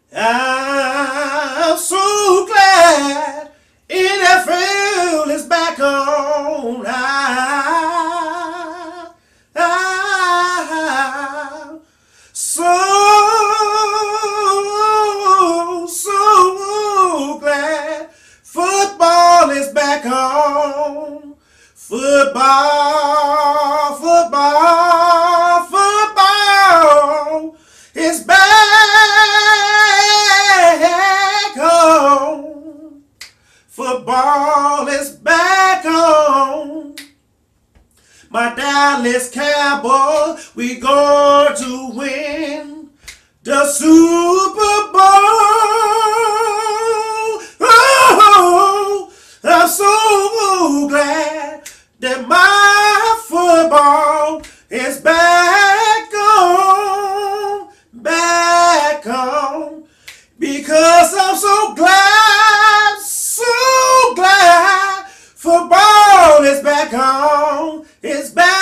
I'm so glad NFL is back on. I'm so glad football is back on. Football is back home. Football is back home. My Dallas Cowboys, we going to win the Super Bowl. Oh, I'm so glad that my football is back home, because I'm so glad football is back home, it's back